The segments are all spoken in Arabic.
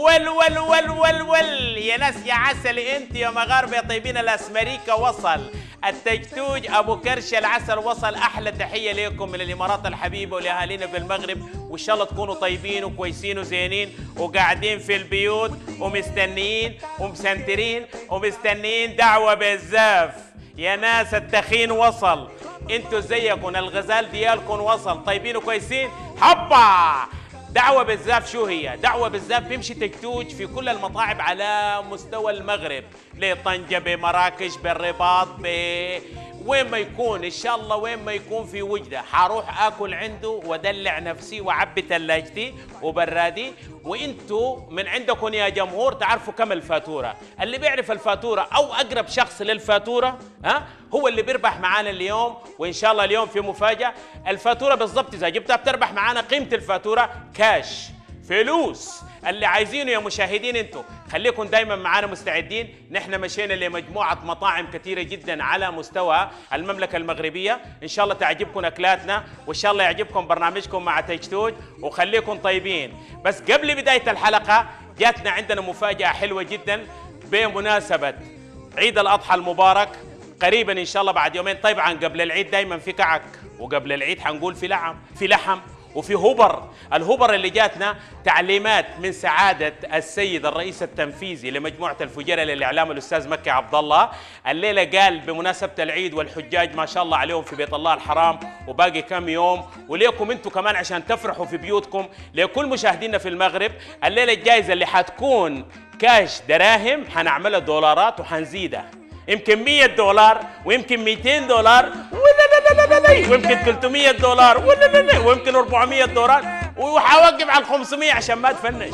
ول يا ناس يا عسل، انت يا مغاربه يا طيبين، الاسمريكا وصل، التجتوج ابو كرش العسل وصل. احلى تحيه لكم من الامارات الحبيبه ولاهالينا في المغرب، وان شاء الله تكونوا طيبين وكويسين وزينين وقاعدين في البيوت ومستنيين ومسنترين ومستنيين دعوه بالزاف. يا ناس التخين وصل، انتوا زيكم الغزال ديالكم وصل، طيبين وكويسين. حبا دعوة بالزاف. شو هي؟ دعوة بالزاف بيمشي تجتوج في كل المطاعم على مستوى المغرب، لطنجة، بمراكش، بالرباط، وين ما يكون ان شاء الله، وين ما يكون في وجده حروح اكل عنده وادلع نفسي واعبي ثلاجتي وبرادي. وانتوا من عندكم يا جمهور تعرفوا كم الفاتوره، اللي بيعرف الفاتوره او اقرب شخص للفاتوره هو اللي بيربح معانا اليوم. وان شاء الله اليوم في مفاجاه. الفاتوره بالضبط اذا جبتها بتربح معانا قيمه الفاتوره كاش، فلوس. اللي عايزينه يا مشاهدين انتوا خليكم دايما معانا مستعدين. نحن مشينا لمجموعه مطاعم كثيره جدا على مستوى المملكه المغربيه، ان شاء الله تعجبكم اكلاتنا وان شاء الله يعجبكم برنامجكم مع تجتوج وخليكم طيبين. بس قبل بدايه الحلقه جاتنا عندنا مفاجاه حلوه جدا بمناسبه عيد الاضحى المبارك قريبا ان شاء الله بعد يومين. طبعا قبل العيد دايما في كعك، وقبل العيد حنقول في لحم وفي هبر. الهبر اللي جاتنا تعليمات من سعادة السيد الرئيس التنفيذي لمجموعة الفجيرة للإعلام الأستاذ مكي عبد الله. الليلة قال بمناسبة العيد والحجاج ما شاء الله عليهم في بيت الله الحرام وباقي كم يوم، وليكم انتم كمان عشان تفرحوا في بيوتكم، لكل مشاهدينا في المغرب الليلة الجائزة اللي حتكون كاش دراهم حنعملها دولارات وحنزيدها، يمكن $100 ويمكن $200 ويمكن $300 ويمكن $400 وحوقف على 500 عشان ما تفنش.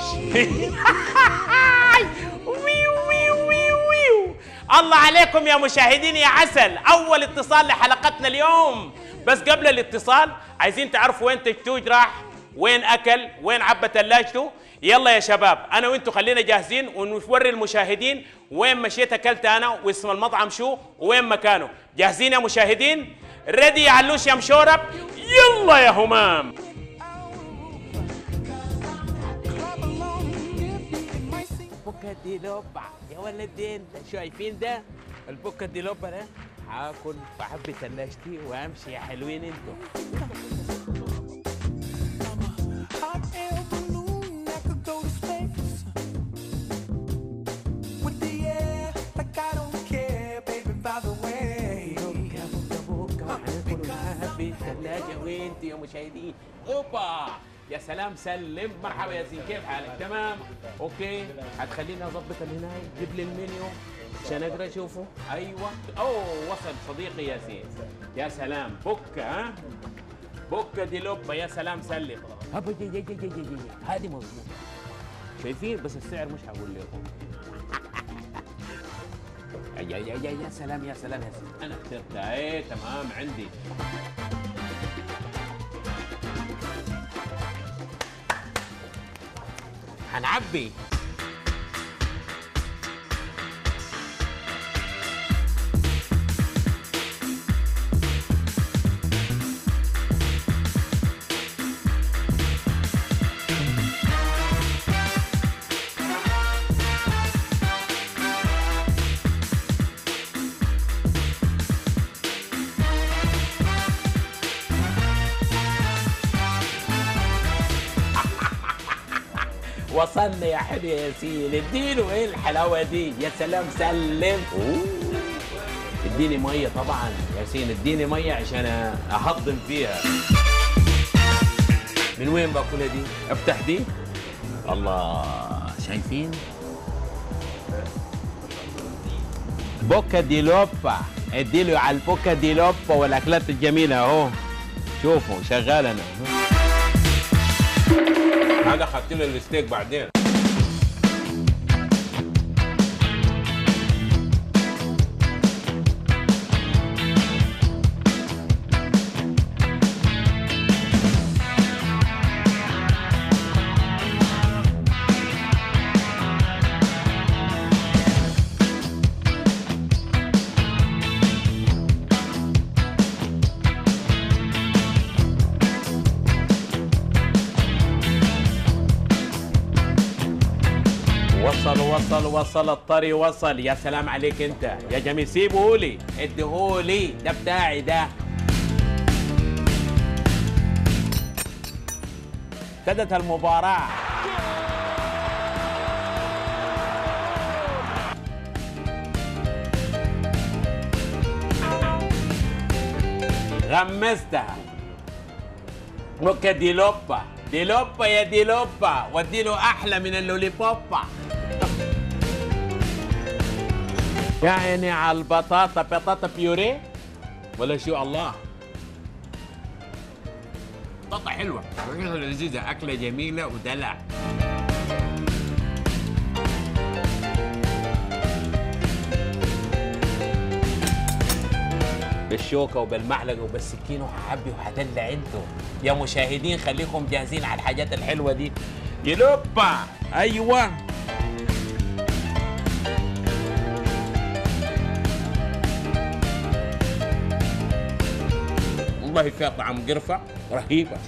الله عليكم يا مشاهدين يا عسل. اول اتصال لحلقتنا اليوم، بس قبل الاتصال عايزين تعرفوا وين تجتوج راح، وين اكل، وين عبى ثلاجته. يلا يا شباب انا وانتوا خلينا جاهزين ونوري المشاهدين وين مشيت اكلت انا واسم المطعم شو وين مكانه. جاهزين يا مشاهدين؟ ريدي يا علوش يا مشورب؟ يلا يا همام. البوكا دي لوبا يا ولدين، شايفين ده البوكا دي لوبا ده؟ هاكل وأحب ثلاجتي وامشي يا حلوين انتوا. وانت يا مشاهدين. اوبا يا سلام سلم. مرحبا يا زين، كيف حالك؟ تمام اوكي. هتخليني اظبط الهناي، جيب لي المنيو عشان اقدر اشوفه. ايوه اوه وصل صديقي ياسين. يا سلام بوكا بوكا دي لوبا. يا سلام سلم. هذه مظبوط شايفين، بس السعر مش هقول لكم. يا سلام يا سلام يا سلام. انا اخترتها ايه تمام عندي. هنعبي وصلنا يا حلو يا ياسين. اديله ايه الحلاوه دي؟ يا سلام سلم. اديني ميه طبعا ياسين، اديني ميه عشان اهضم فيها. من وين باكلها دي؟ افتح دي. الله شايفين؟ بوكا دي لوبا. اديله على البوكا دي لوبا والاكلات الجميله اهو. شوفوا شغال انا. هذا خدت له الستيك بعدين. وصل وصل وصل الطري وصل. يا سلام عليك انت يا جميل. سيبهولي اديهولي، ده بتاعي ده. ابتدت المباراة. غمستها. بوكا دي لوبا دي لوبا يا دي لوبا، واديله احلى من اللوليبوبا. يا عيني على البطاطا، بطاطا بيوريه ولا شو؟ الله، بطاطا حلوه لذيذه، اكله جميله ودلع. بالشوكه وبالمعلقه وبالسكين وحبي وهدلع انتوا يا مشاهدين. خليكم جاهزين على الحاجات الحلوه دي. يلوبا ايوه. والله فيها طعم قرفه رهيبه.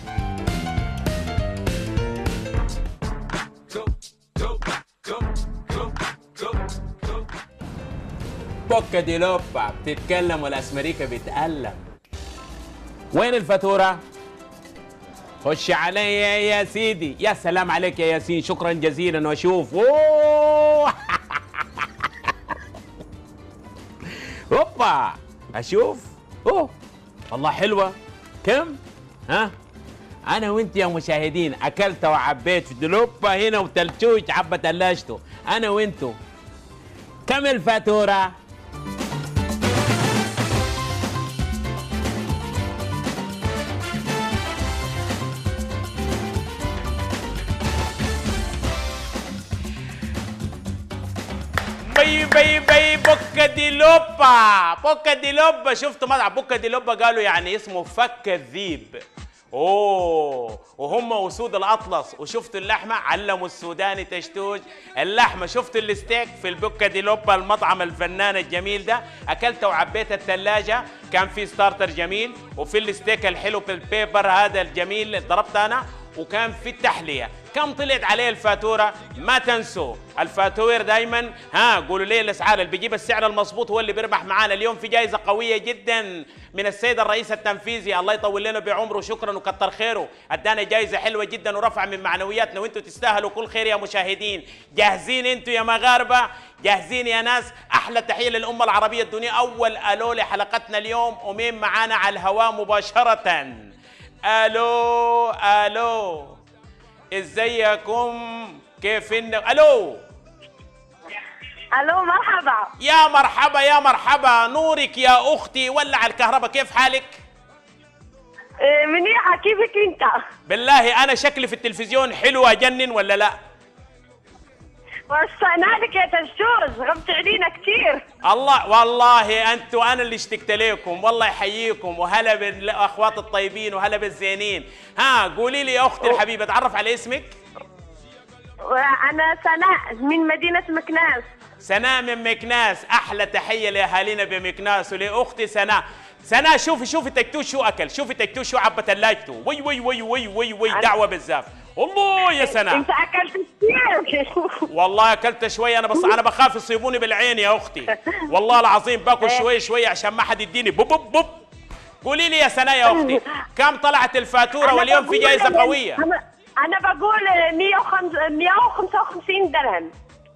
بوكا دي لوبا بتتكلم والاسمريكا بيتألم. وين الفاتورة؟ خش عليا يا سيدي. يا سلام عليك يا ياسين، شكرا جزيلا. واشوف اوه هوبا اشوف اوه والله حلوة. كم؟ ها؟ أنا وأنت يا مشاهدين أكلت وعبيت في دلوبا هنا وتلتوش عبة تلاجته أنا وأنتو. كم الفاتورة؟ بي بي بي بوكا دي لوبا. بوكا دي لوبا. شفتوا مطعم بوكا دي لوبا قالوا يعني اسمه فك الذيب. اوه وهم اسود الاطلس. وشفتوا اللحمه علموا السوداني تشتوج اللحمه. شفتوا الستيك في البوكا دي لوبا المطعم الفنان الجميل ده. اكلته وعبيت الثلاجه. كان في ستارتر جميل وفي الستيك الحلو بالبيبر هذا الجميل اللي ضربته انا. وكان في التحليه. كم طلعت عليه الفاتوره؟ ما تنسوا الفاتور دايما. قولوا لي الاسعار. اللي بيجيب السعر المظبوط هو اللي بيربح معانا. اليوم في جائزه قويه جدا من السيد الرئيس التنفيذي، الله يطول لنا بعمره. شكرا وكتر خيره، ادانا جائزه حلوه جدا ورفع من معنوياتنا، وانتم تستاهلوا كل خير يا مشاهدين. جاهزين انتم يا مغاربه؟ جاهزين يا ناس؟ احلى تحيه للامه العربيه الدنيا. اول الو لحلقتنا اليوم، ومين معانا على الهواء مباشره؟ الو الو ازيكم؟ كيف الو الو مرحبا. يا مرحبا يا مرحبا. نورك يا اختي، ولع الكهرباء. كيف حالك؟ منيحه. كيفك انت؟ بالله انا شكلي في التلفزيون حلو اجنن ولا لا؟ وصينا لك يا تشوز، غبت علينا كثير. الله والله انتوا انا اللي اشتقت لكم. والله يحييكم وهلا بالاخوات الطيبين وهلا بالزينين. قولي لي يا اختي الحبيبه، اتعرف على اسمك. انا سناء من مدينه مكناس. سناء من مكناس. احلى تحيه لاهالينا بمكناس ولاختي سناء. سناء شوفي تكتوش شو اكل. شوفي تكتوش شو عبى ثلاجته. وي وي وي وي وي وي دعوه بالزاف. الله يا سناء انت اكلت كثير. والله اكلت شويه. انا بخاف يصيبوني بالعين يا اختي. والله العظيم باكل شوي عشان ما حد يديني بوب بوب بوب. قولي لي يا سناء يا اختي، كم طلعت الفاتوره واليوم في جائزه قويه؟ انا بقول 155 درهم.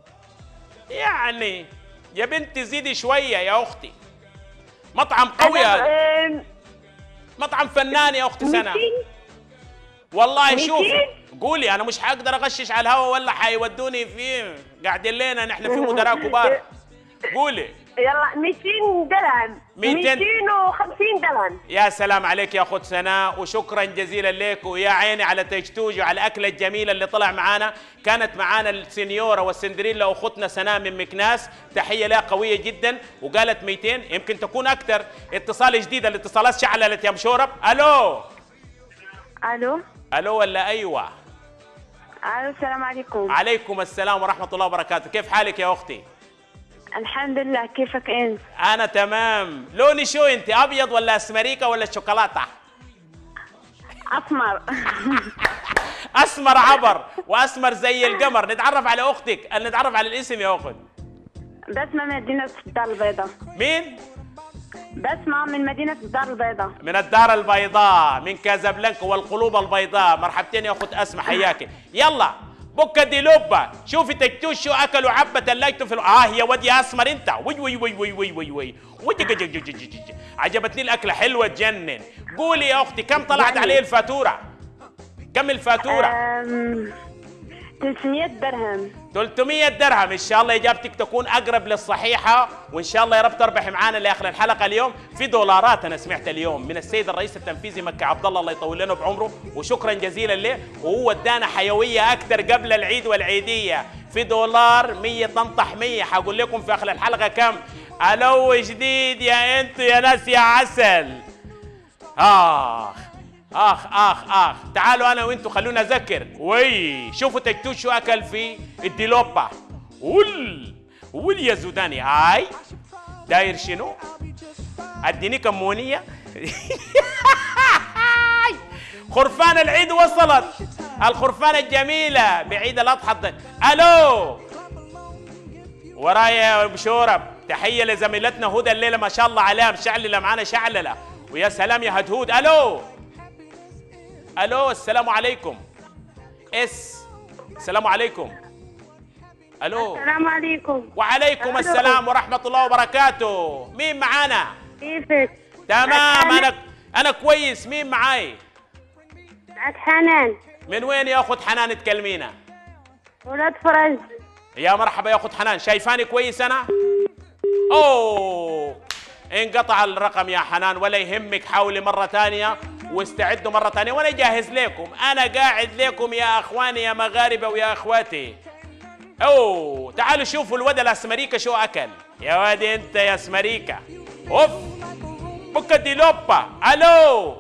يعني يا بنتي زيدي شويه يا اختي. مطعم قوي هذا. مطعم فنان يا اختي سناء. والله شوفي قولي. انا مش حقدر اغشش على الهوا ولا حيودوني فيه. قاعدين لنا نحن في مدراء كبار. قولي. يلا 200 درهم. 250 درهم. يا سلام عليك يا اخت سناء، وشكرا جزيلا لك. ويا عيني على تجتوج وعلى الاكله الجميله اللي طلع معانا. كانت معانا السنيوره والسندريلا اختنا سناء من مكناس، تحيه لها قويه جدا. وقالت 200، يمكن تكون اكثر. اتصال جديد، الاتصالات شعللت يا مشورب. الو الو ولا ايوه؟ الو السلام عليكم. عليكم السلام ورحمه الله وبركاته. كيف حالك يا اختي؟ الحمد لله. كيفك انت؟ انا تمام. لوني شو انت، ابيض ولا اسمريكا ولا شوكولاته؟ اسمر. اسمر عبر واسمر زي القمر. نتعرف على اختك، نتعرف على الاسم يا اخت. بسمة من مدينة الدار البيضاء. مين؟ بسمة من مدينة الدار البيضاء. من الدار البيضاء، من كازابلانكا والقلوب البيضاء. مرحبتين يا اخت اسماء، حياكي. يلا بكة دي لبة، شوفي تكتوش شو اكلوا عبة لايتو في يا ودي يا اسمر انت. وي وي وي وي وي وي وي عجبتني الاكلة، حلوة تجنن. قولي يا اختي كم طلعت عليه الفاتورة؟ كم الفاتورة؟ 300 درهم. 300 درهم. ان شاء الله اجابتك تكون اقرب للصحيحه، وان شاء الله يا رب تربحي معانا لاخر الحلقه. اليوم في دولارات انا سمعت اليوم من السيد الرئيس التنفيذي مكي عبد الله يطول لنا بعمره، وشكرا جزيلا له، وهو ادانا حيويه اكثر قبل العيد والعيديه. في دولار 100 طنطح 100. حقول لكم في اخر الحلقه كم. الو جديد يا انتوا يا ناس يا عسل. اخ تعالوا انا وانتوا خلونا اذكر. وي شوفوا تكتوش شو اكل في الديلوبا. قول يا زوداني. هاي داير شنو؟ اديني كمونيه. خرفان العيد وصلت، الخرفان الجميله بعيد الاضحى. الو ورايا بشورب. تحيه لزميلتنا هدى الليله ما شاء الله عليها مشعلله معانا شعلله. ويا سلام يا هدهود. الو السلام عليكم. السلام عليكم. الو السلام عليكم. وعليكم السلام ورحمه الله وبركاته. مين معانا؟ كيفك؟ تمام انا كويس. مين معاي؟ معك حنان. من وين يا اخت حنان تكلمينا؟ ولاد فرنسا. يا مرحبا يا اخت حنان. شايفاني كويس انا؟ اوه انقطع الرقم يا حنان، ولا يهمك، حاولي مرة ثانية واستعدوا مرة ثانية وانا جاهز لكم. انا قاعد لكم يا اخواني يا مغاربة ويا اخواتي. اوه تعالوا شوفوا الواد الاسمريكا شو اكل. يا واد انت يا اسمريكا. اوف بكة دي لوبا. الو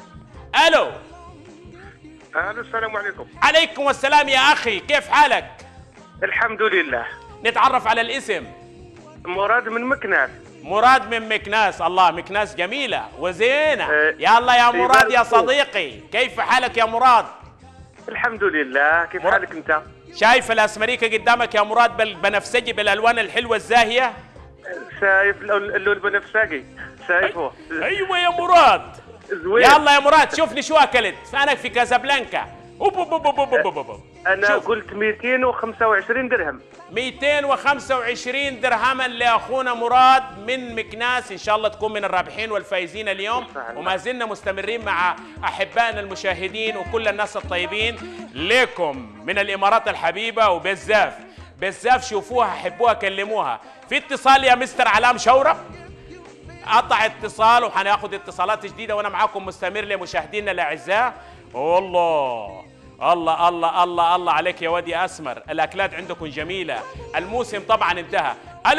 السلام عليكم. عليكم السلام يا اخي، كيف حالك؟ الحمد لله. نتعرف على الاسم. مراد من مكناس. مراد من مكناس. الله مكناس جميلة وزينة. يلا يا مراد يا صديقي، كيف حالك يا مراد؟ الحمد لله. كيف حالك انت؟ شايف الاسمريكا قدامك يا مراد بالبنفسجي بالالوان الحلوة الزاهية؟ شايف اللون البنفسجي، شايفه. ايوه يا مراد. زوين. يلا يا مراد شوفني شو اكلت. انا في كازابلانكا. انا قلت 225 درهم. 225 درهما لاخونا مراد من مكناس. ان شاء الله تكون من الرابحين والفايزين اليوم. وما زلنا مستمرين مع احبائنا المشاهدين وكل الناس الطيبين لكم من الامارات الحبيبه. وبزاف شوفوها حبوها كلموها. في اتصال يا مستر علام شورب. قطع اتصال وحناخذ اتصالات جديده وانا معاكم مستمر لمشاهدينا الاعزاء. والله الله الله الله الله عليك يا واد يا اسمر. الاكلات عندكم جميله. الموسم طبعا انتهى.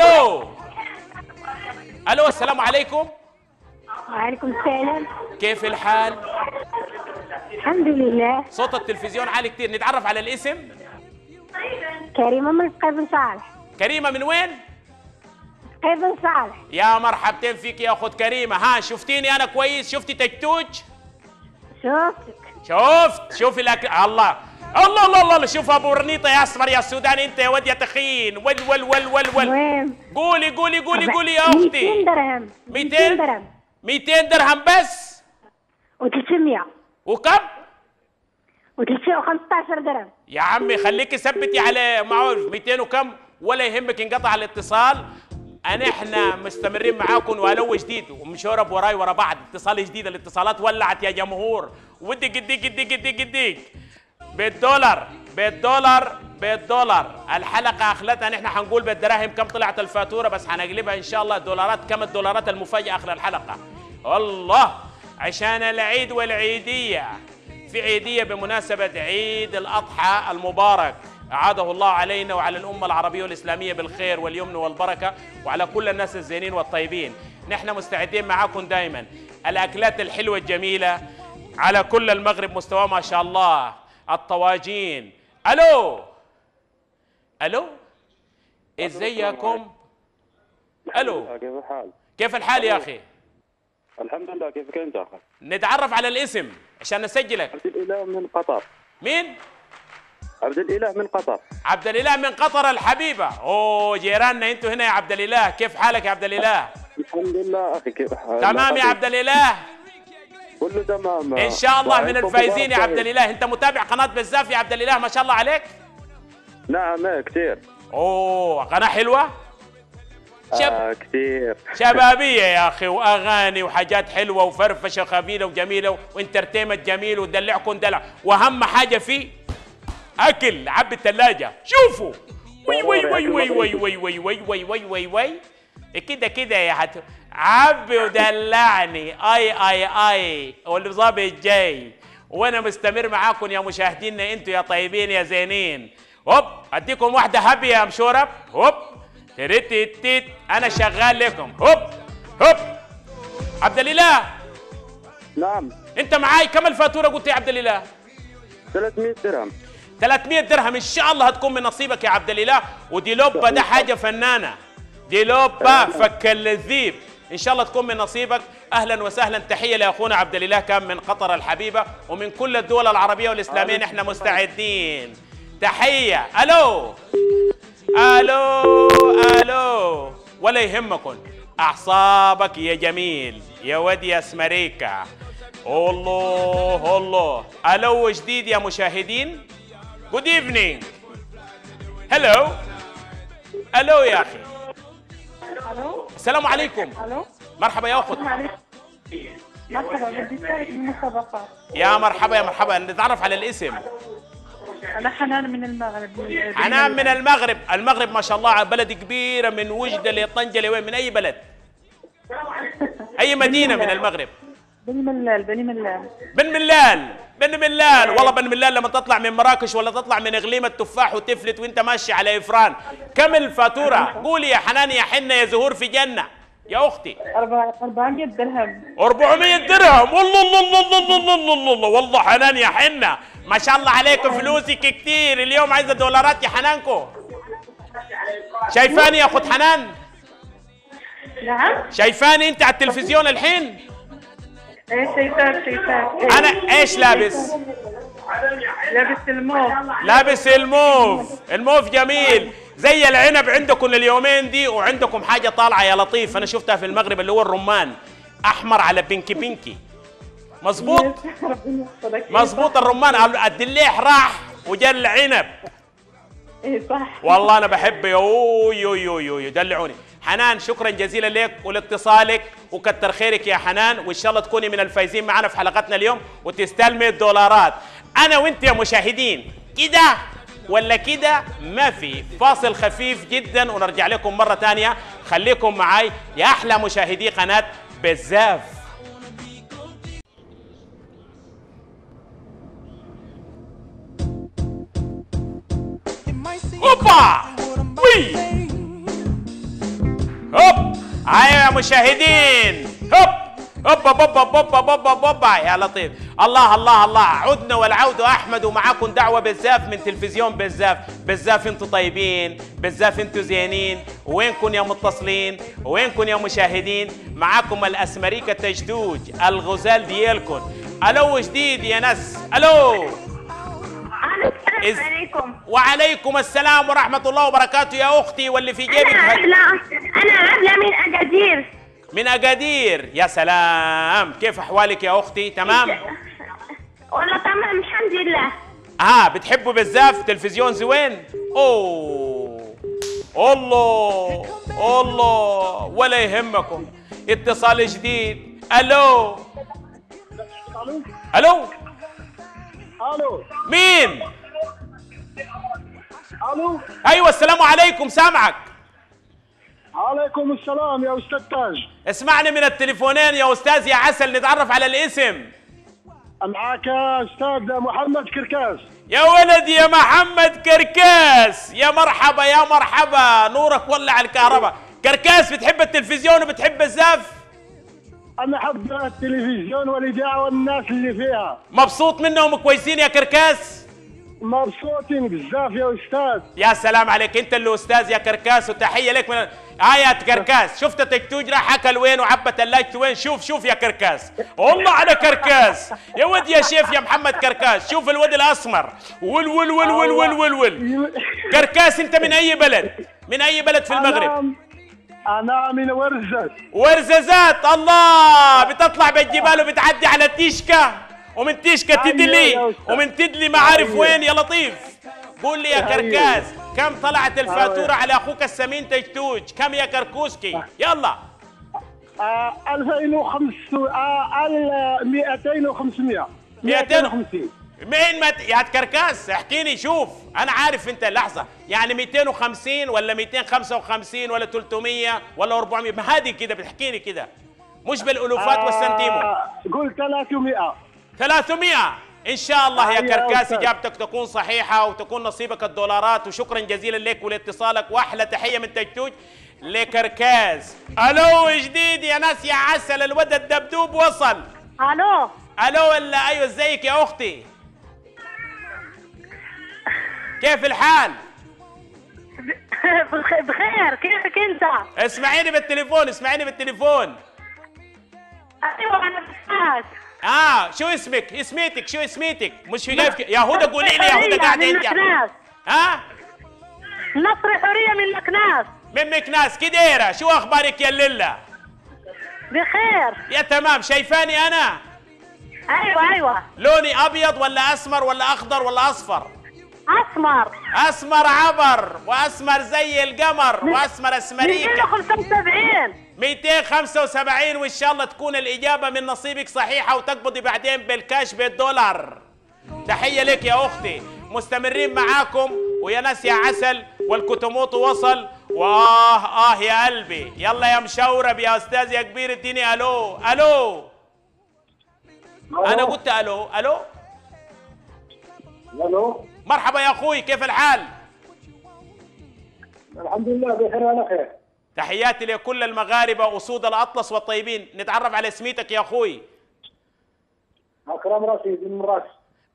الو السلام عليكم. وعليكم السلام. كيف الحال؟ الحمد لله. صوت التلفزيون عالي كثير. نتعرف على الاسم. كريمة من قيبن صالح. كريمه من وين؟ قيبن صالح. يا مرحبتين فيك يا اخت كريمه. ها شفتيني انا كويس؟ شفتي تكتوج؟ شوفي الاكل. الله الله الله الله. شوف ابو رنيطه يا اسمر يا سوداني انت يا ود يا تخين. ول قولي يا اختي. 200 درهم. 200 درهم. 200 درهم بس. و300. وكم؟ و315 درهم. يا عمي خليكي ثبتي على معروف 200 وكم، ولا يهمك انقطع الاتصال. احنا مستمرين معاكم والو جديد ومشورب وراي ورا بعض. اتصال جديد. الاتصالات ولعت يا جمهور. ودي قديك بالدولار. الحلقه اخلتها نحن حنقول بالدراهم كم طلعت الفاتوره، بس حنقلبها ان شاء الله دولارات. كم الدولارات المفاجاه اخر الحلقه. والله عشان العيد والعيديه. في عيديه بمناسبه عيد الاضحى المبارك. أعاده الله علينا وعلى الأمة العربية والإسلامية بالخير واليمن والبركة، وعلى كل الناس الزينين والطيبين. نحن مستعدين معاكم دائما. الأكلات الحلوة الجميلة على كل المغرب مستوى ما شاء الله. الطواجين. ألو إزيكم؟ كيف الحال؟ كيف الحال يا أخي؟ الحمد لله. كيفك أنت؟ نتعرف على الاسم عشان نسجلك. عبد الإله من قطر. مين؟ عبد الاله من قطر. عبد الاله من قطر الحبيبه. اوه جيراننا انتوا هنا يا عبد الاله، كيف حالك يا عبد الاله؟ الحمد لله اخي، كيف حالك؟ تمام يا عبد الاله؟ كله تمام ان شاء الله من الفايزين يا عبد الاله. انت متابع قناه بزاف يا عبد الاله ما شاء الله عليك؟ نعم كثير. اوه قناه حلوه؟ كثير شبابيه يا اخي، واغاني وحاجات حلوه وفرفشه خفيفه وجميله وانترتينمنت جميل وندلعكم دلع، واهم حاجه فيه اكل. عبي الثلاجه شوفوا. وي وي وي وي وي وي وي وي وي وي وي وي كده كده يا عبي ودلعني. اي والظابط جاي وانا مستمر معاكم يا مشاهدينا انتوا يا طيبين يا زينين. هوب اديكم واحده هابي يا مشورب. هوب تريتيت انا شغال لكم. هوب هوب. عبد الاله. نعم. انت معاي كم الفاتوره قلت يا عبد الاله؟ 300 درهم. 300 درهم ان شاء الله هتكون من نصيبك يا عبد الاله. ودي لوبه ده حاجه فنانه، دي لوبه فك اللذيذ، ان شاء الله تكون من نصيبك. اهلا وسهلا، تحيه لاخونا عبد الاله كان من قطر الحبيبه ومن كل الدول العربيه والاسلاميه. نحن مستعدين. تحيه. الو الو الو. ولا يهمكم اعصابك يا جميل يا ود يا سمريكا. الله الله. الو جديد يا مشاهدين. جود ايفنينج. هلو الو يا اخي. الو السلام عليكم. الو مرحبا يا اخت. مرحبا، بدي اشارك بالمسابقات. يا مرحبا يا مرحبا. نتعرف على الاسم. انا حنان من المغرب. حنان من المغرب. المغرب ما شاء الله بلد كبيره، من وجده لطنجه لوين؟ من اي بلد؟ اي مدينه من المغرب؟ بني ملال. بني ملال. بن ملال. بن ملال. والله بن ملال لما تطلع من مراكش ولا تطلع من اقليم التفاح وتفلت وانت ماشي على افران. كم الفاتوره؟ قولي يا حنان يا حنه يا زهور في جنه يا اختي. 400 درهم. 400 درهم. والله الله الله الله الله الله الله. والله حنان يا حنه ما شاء الله عليك، فلوسك كتير. اليوم عايزه دولارات يا حنانكو. شايفاني يا اخت حنان؟ نعم. شايفاني انت على التلفزيون الحين؟ ايه شايفاك. انا ايش لابس؟ لابس الموف. لابس الموف. الموف جميل زي العنب عندكم اليومين دي، وعندكم حاجه طالعه يا لطيف انا شفتها في المغرب اللي هو الرمان، احمر على بينكي بينكي. مظبوط مظبوط. الرمان الدليح راح وجا العنب. ايه صح. والله انا بحب يو دلعوني. حنان شكرا جزيلا لك ولاتصالك وكتر خيرك يا حنان، وان شاء الله تكوني من الفايزين معنا في حلقتنا اليوم وتستلمي الدولارات. انا وانت يا مشاهدين كده ولا كده ما في. فاصل خفيف جدا ونرجع لكم مرة ثانية. خليكم معاي يا أحلى مشاهدي قناة بزاف. هوبا وي هوب. أيوة يا مشاهدين. هوب هوبا بوبا بوبا بوبا بوبا يا لطيف. الله الله الله. عدنا والعود احمد، ومعاكم دعوه بزاف من تلفزيون بزاف. بزاف انتوا طيبين، بزاف انتوا زينين. وينكم يا متصلين؟ وينكم يا مشاهدين؟ معاكم الاسمريكا تجدوج الغزال ديالكم. الو جديد يا ناس. الو. السلام عليكم. وعليكم السلام ورحمه الله وبركاته يا اختي. واللي في جيبك أنا عبلة من أكادير. من أكادير. يا سلام. كيف أحوالك يا أختي؟ تمام؟ والله تمام الحمد لله. بتحبوا بزاف تلفزيون زوين؟ أوه الله الله. ولا يهمكم. اتصال جديد. ألو ألو. الو. مين؟ الو. أيوة السلام عليكم. سامعك. عليكم السلام يا استاذ تاج. اسمعني من التليفونين يا أستاذ يا عسل. نتعرف على الاسم. معك يا استاذ محمد كركاس. يا ولد يا محمد كركاس. يا مرحبا يا مرحبا. نورك ولع الكهرباء. كركاس بتحب التلفزيون وبتحب الزاف؟ انا احب التلفزيون والاذاعه والناس اللي فيها. مبسوط منهم كويسين يا كركاس؟ مبسوطين بزاف يا استاذ. يا سلام عليك، انت اللي استاذ يا كركاس، وتحيه لك من يا كركاس. شفت تكتوج راح اكل وين وعبى ثلاجته وين؟ شوف يا كركاس، والله على كركاس يا ود يا شيف يا محمد كركاس. شوف الود الاسمر ول ول ول ول ول ول ول. كركاس انت من اي بلد؟ من اي بلد في المغرب؟ انا من ورزة. ورزازات. الله، بتطلع بالجبال وبتعدي على تيشكا، ومن تيشكا تدلي، ومن تدلي ما عارف وين. يا لطيف قول لي يا كركاس، كم طلعت الفاتورة على أخوك السمين تجتوج؟ كم يا كركوسكي؟ يلا. 2500. 250. مين يا كركاس احكيني. شوف أنا عارف أنت لحظة، يعني 250 ولا 255 ولا 300 ولا 400؟ ما هذه كده بتحكيني كده، مش بالألوفات والسنتيمو. قول 300. 300 إن شاء الله يا كركاس. إجابتك تكون صحيحة وتكون نصيبك الدولارات، وشكرا جزيلا لك ولاتصالك، وأحلى تحية من تجتوج لكركاس. ألو جديد يا ناس يا عسل، الود الدبدوب وصل. الو ألو ولا أيوة، ازيك يا أختي؟ كيف الحال؟ بخير، كيفك انت؟ اسمعيني بالتليفون، اسمعيني بالتليفون. ايوه انا بسمعك. شو اسمك؟ اسميتك شو اسميتك؟ مش في كيف يا هدى، قولي لي يا هدى قاعدة انت. نصر حورية من مكناس. من مكناس كديرة، شو اخبارك يا ليلى؟ بخير. يا تمام، شايفاني انا؟ ايوه. لوني ابيض ولا اسمر ولا اخضر ولا اصفر؟ اسمر. اسمر عبر، واسمر زي القمر، واسمر اسمريكا. 275 وان شاء الله تكون الاجابه من نصيبك صحيحه، وتقبضي بعدين بالكاش بالدولار. تحيه لك يا اختي، مستمرين معاكم ويا ناس يا عسل، والكتموت وصل. يا قلبي. يلا يا مشورب يا استاذ يا كبير، اديني الو. انا قلت الو. مرحبا يا اخوي، كيف الحال؟ الحمد لله بخير وعلى خير. تحياتي لكل المغاربه اسود الاطلس والطيبين. نتعرف على اسميتك يا اخوي. اكرم رشيد من مراكش.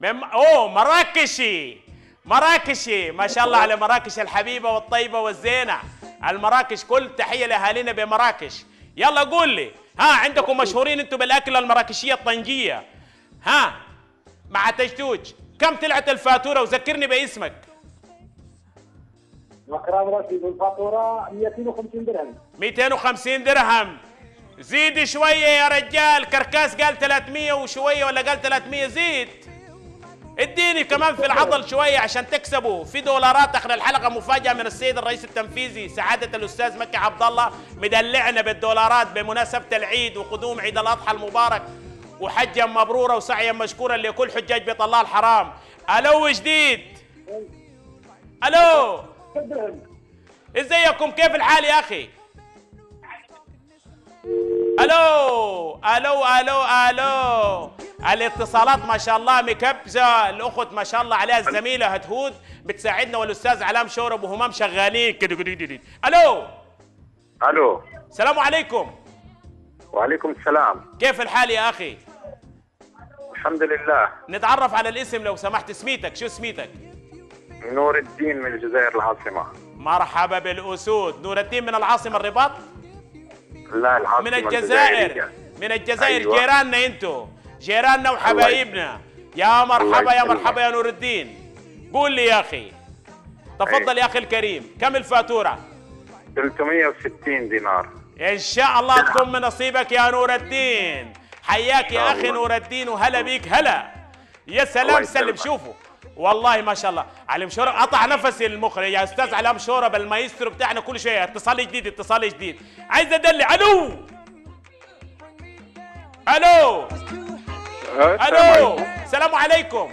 مراكشي، ما شاء الله على مراكش الحبيبه والطيبه والزينه. المراكش كل تحيه لاهالينا بمراكش. يلا قول لي، عندكم مشهورين انتم بالاكله المراكشيه الطنجيه، مع تجتوج. كم طلعت الفاتوره وذكرني باسمك؟ اكرم رشيد، الفاتوره 250 درهم. 250 درهم. زيد شويه يا رجال. كركاس قال 300 وشويه ولا قال 300؟ زيد، اديني كمان في العضل شويه عشان تكسبوا في دولارات. اخر الحلقه مفاجاه من السيد الرئيس التنفيذي سعاده الاستاذ مكي عبد الله، مدلعنا بالدولارات بمناسبه العيد وقدوم عيد الاضحى المبارك، وحجا مبرورا وسعيا مشكورا لكل حجاج بيت الله الحرام. الو جديد. الو، ازيكم؟ كيف الحال يا اخي؟ الو. الاتصالات ما شاء الله مكبزه. الاخت ما شاء الله عليها الزميله هدهود بتساعدنا، والاستاذ علام شورب وهمام شغالين كده. الو. السلام عليكم. وعليكم السلام. كيف الحال يا اخي؟ الحمد لله. نتعرف على الاسم لو سمحت. اسميتك شو اسميتك؟ نور الدين من الجزائر العاصمة. مرحبا بالاسود. نور الدين من العاصمة الرباط؟ لا، العاصمة من الجزائر. من الجزائر. أيوة. جيراننا انتو، جيراننا وحبايبنا. يا مرحبا يا مرحبا يا نور الدين. قول لي يا اخي، تفضل يا اخي الكريم، كم الفاتورة؟ 360 دينار. ان شاء الله تكون من نصيبك يا نور الدين. حياك يا اخي نور الدين، وهلا بيك. هلا يا سلام. سلم. شوفوا والله ما شاء الله علي مشورب. قطع نفسي المخرج يا استاذ علام شورب المايسترو بتاعنا. كل شويه اتصال جديد. عايز ادلع. الو. السلام عليكم.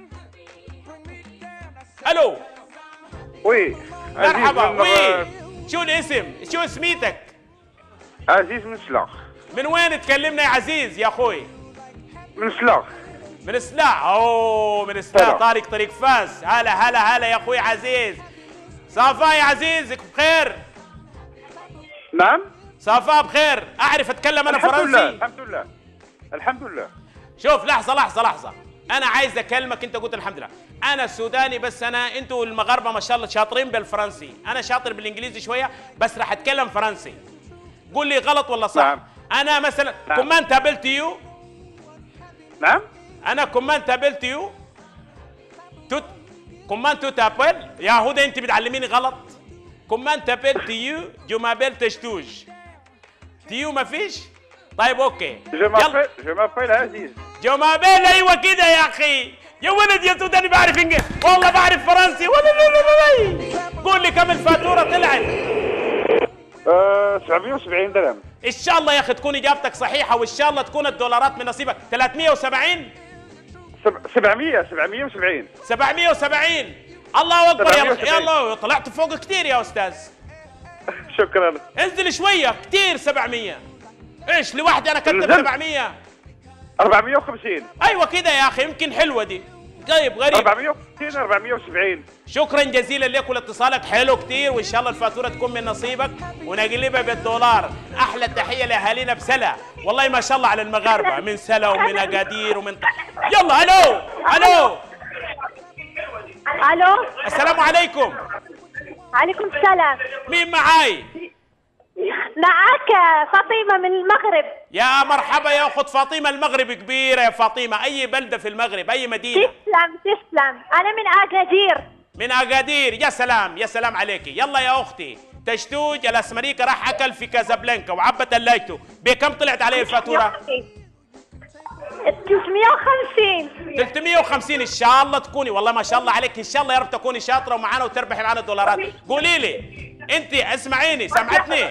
الو. وي مرحبا. وي، شو الاسم؟ شو اسميتك؟ عزيز من سلاخ. من وين تكلمنا يا عزيز يا اخوي؟ من سلاخ. من سلاح. من سلاح. طريق فاس. هلا يا اخوي عزيز. صافا يا عزيز بخير؟ نعم صافا بخير. اعرف اتكلم انا فرنسي. الحمد لله. شوف لحظة انا عايز اكلمك، انت قلت الحمد لله انا سوداني، بس انتوا المغاربه ما شاء الله شاطرين بالفرنسي، انا شاطر بالانجليزي شويه بس راح اتكلم فرنسي. قول لي غلط ولا صح؟ نعم. انا مثلا كومان تابلتيو. نعم. انا كومان تابلتيو. كومان تو تابل يا هدى، انت بتعلميني غلط. كومان تابلتيو جو مابيل تشتوج. تيو ما فيش؟ طيب اوكي. جو مابيل عزيز. جو مابيل، ايوه كده يا اخي. يا ولد يا سوداني بعرف انجليزي، والله بعرف فرنسي. قول لي كم الفاتوره طلعت؟ 770 درهم. ان شاء الله يا اخي تكون اجابتك صحيحه، وان شاء الله تكون الدولارات من نصيبك. 370 770 770. الله اكبر يا الله، طلعت فوق كثير يا استاذ. شكرا. انزل شويه، كثير 700. ايش لوحدي انا كتب 700؟ 450. ايوه كده يا اخي، يمكن حلوه دي. طيب غريب. 460 470. شكرا جزيلا لك ولاتصالك حلو كتير، وان شاء الله الفاتوره تكون من نصيبك ونقلبها بالدولار. احلى تحيه لاهالينا بسلا، والله ما شاء الله على المغاربه من سلا ومن اكادير ومن يلا. الو الو الو. السلام عليكم. عليكم السلام. مين معاي؟ معك فاطمه من المغرب. يا مرحبا يا اخت فاطمه. المغرب كبيره يا فاطمه، اي بلده في المغرب، اي مدينه؟ تسلم. انا من اكادير. من اكادير. يا سلام يا سلام عليكي. يلا يا اختي، تشتوج الاسمريكا راح اكل في كازابلانكا وعبى ثلاجته، بكم طلعت عليه الفاتوره؟ 350. 350. ان شاء الله تكوني، والله ما شاء الله عليك، ان شاء الله يا رب تكوني شاطره ومعانا وتربحي معانا الدولارات. قولي لي انت، اسمعيني، سمعتني؟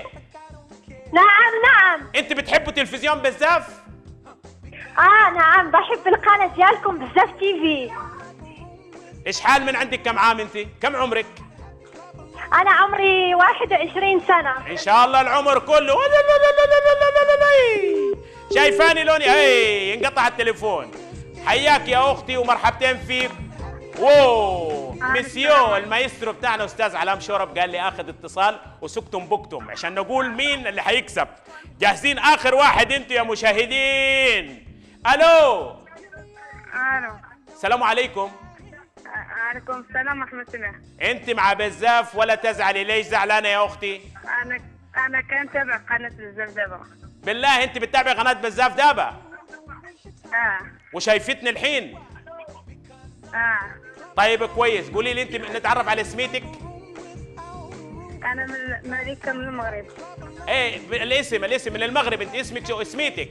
نعم. انت بتحبوا تلفزيون بزاف؟ نعم، بحب القناه ديالكم بزاف تي في. ايش حال من عندك؟ كم عام انت؟ كم عمرك؟ انا عمري 21 سنه. ان شاء الله العمر كله. شايفاني لوني؟ اي انقطع التليفون. حياك يا اختي ومرحبتين فيك. واو مسيو المايسترو بتاعنا استاذ علام شورب قال لي اخذ اتصال وسكتم بكتم عشان نقول مين اللي حيكسب. جاهزين؟ اخر واحد انتوا يا مشاهدين. الو. السلام عليكم. عليكم السلام ورحمة الله. انت مع بزاف ولا تزعلي؟ ليش زعلانه يا اختي؟ أنا كان تابع قناة بزاف دابا. بالله انت بتتابعي قناه بزاف دابا؟ وشايفتني الحين؟ طيب كويس. قولي لي انت نتعرف على اسميتك. أنا من مليكة من المغرب. ايه الاسم من المغرب. انت اسمك شو؟ اسميتك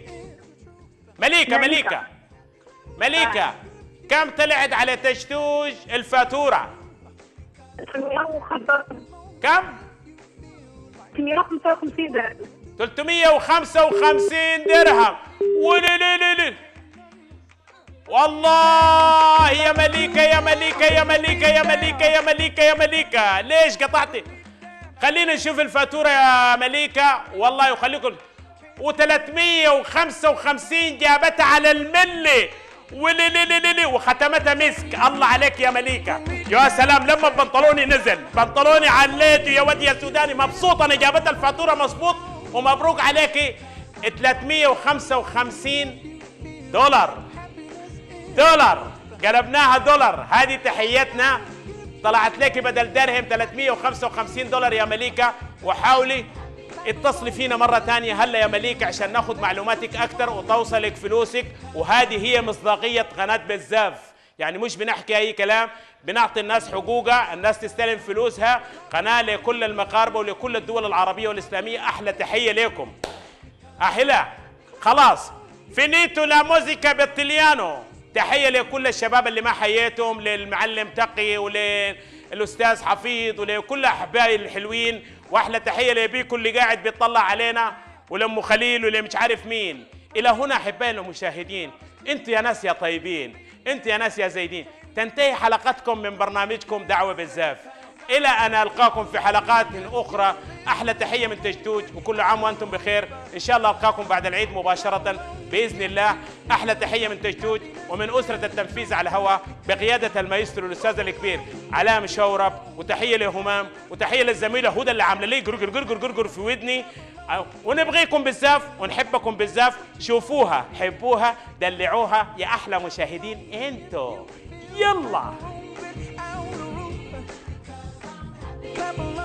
مليكة. كم طلعت على تشتوج الفاتورة؟ كم؟ 355 درهم. 355 درهم. ولي والله يا مليكة. ليش قطعتي؟ خلينا نشوف الفاتورة يا مليكة والله يخليكم. و355 جابتها على الملي. وختمتها مسك. الله عليك يا مليكة. يا سلام، لما بنطلوني نزل، بنطلوني عليته يا ودي يا سوداني. مبسوط انا، جابتها الفاتورة مظبوط ومبروك عليكي. 355 دولار قلبناها دولار. هذه تحياتنا، طلعت لك بدل درهم 355 دولار يا مليكة. وحاولي اتصلي فينا مرة ثانية هلا يا مليكة عشان ناخذ معلوماتك أكثر وتوصلك فلوسك. وهذه هي مصداقية قناة بزاف، يعني مش بنحكي أي كلام، بنعطي الناس حقوقها، الناس تستلم فلوسها. قناة لكل المغاربة ولكل الدول العربية والإسلامية. أحلى تحية لكم. أحلى خلاص. فينيتو لا موزيكا بالطليانو. تحية لكل الشباب اللي ما حييتهم، للمعلم تقي وللأستاذ حفيظ ولكل أحبائي الحلوين. واحلى تحيه لبيكو اللي قاعد بيطلع علينا ولأم خليل ولمش عارف مين. الى هنا احبائي المشاهدين، انتوا يا ناس يا طيبين، انتوا يا ناس يا زايدين، تنتهي حلقتكم من برنامجكم دعوه بزاف. الى ان القاكم في حلقات اخرى. احلى تحيه من تشتوج، وكل عام وانتم بخير. ان شاء الله القاكم بعد العيد مباشره باذن الله. احلى تحيه من تجتوج ومن اسره التنفيذ على الهواء بقياده المايسترو الاستاذ الكبير علاء مشورب، وتحيه لهمام، وتحيه للزميله هدى اللي عامله لي جرجر جرجر جرجر في ودني. ونبغيكم بزاف ونحبكم بزاف، شوفوها حبوها دلعوها يا احلى مشاهدين انتو. يلا